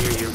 near you.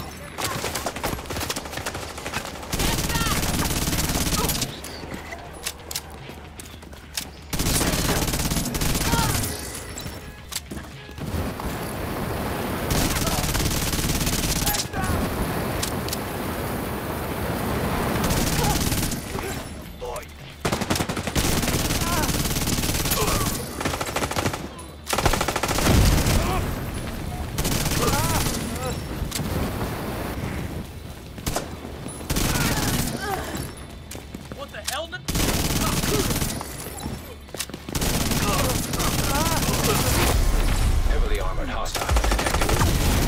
Heavily armored hostile detected.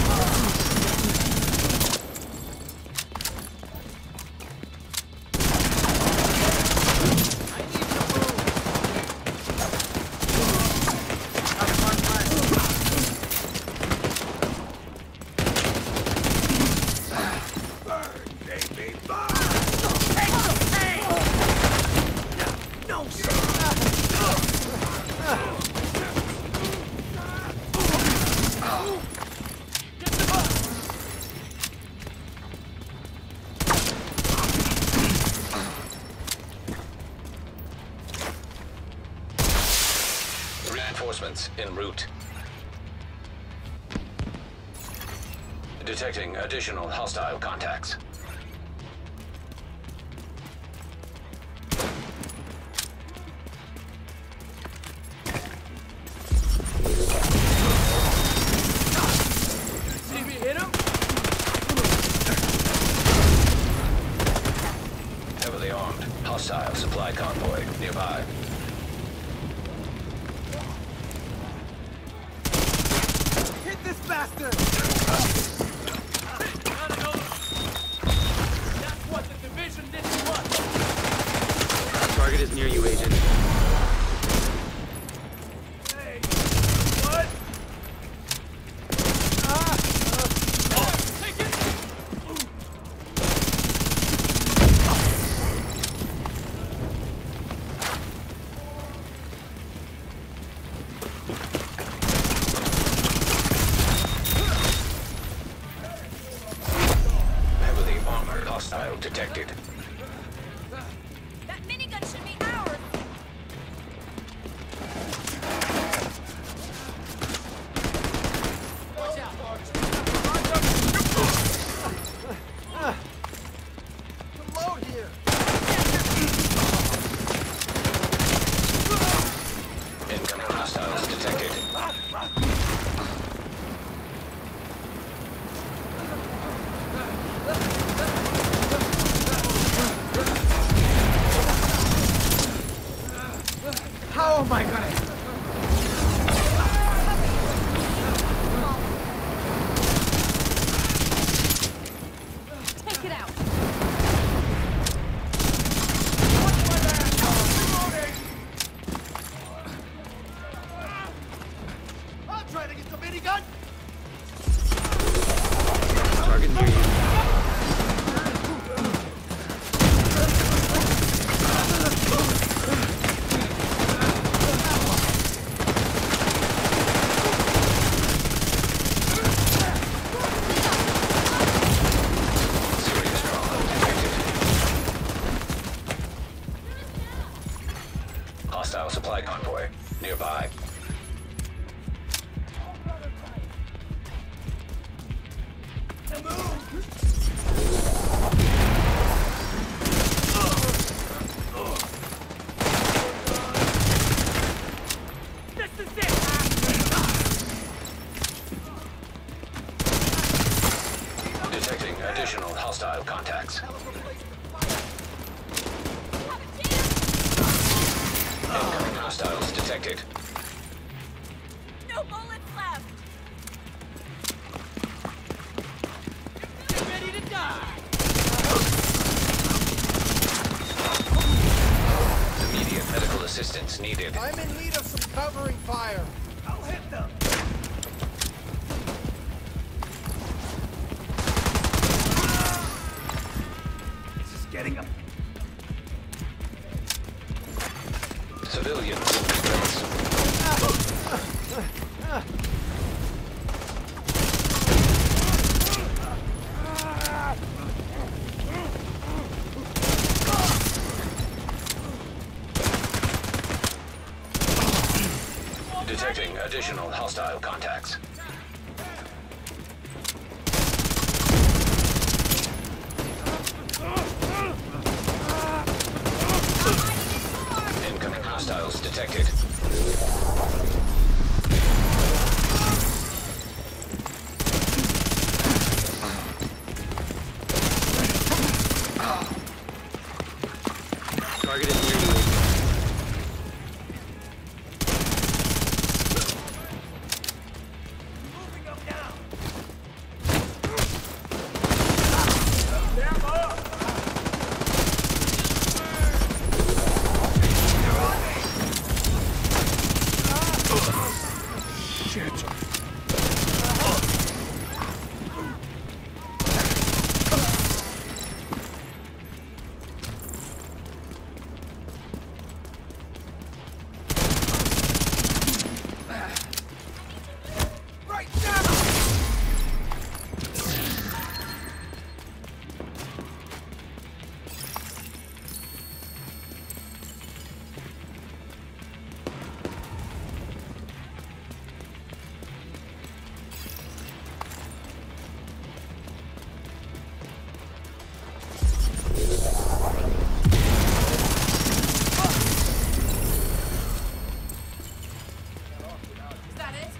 Reinforcements en route. Detecting additional hostile contacts. See me hit him? Heavily armed hostile supply convoy nearby. Hit this bastard! That's what the division didn't want. Target is near you, Agent. Hey, what? Take it! Heavily armored hostile detected. That minigun should be ours! Watch out, Arch. Load here! Incoming hostiles detected. How am I gonna... Take it out! I'm trying to get the minigun! Target near you. Serious trauma detected. Hostile supply convoy nearby. This is it! Detecting additional hostile contacts. Incoming hostiles detected. No bullets left! Get ready to die! Immediate medical assistance needed. I'm in need of some covering fire. I'll hit them. This is getting them. Civilians in distress. hostile contacts. Incoming hostiles detected. Target is near you, Agent. Right now! Is that it?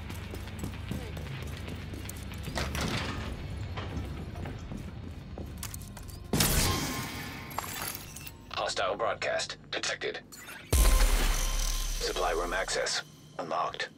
Hostile broadcast detected. Supply room access unlocked.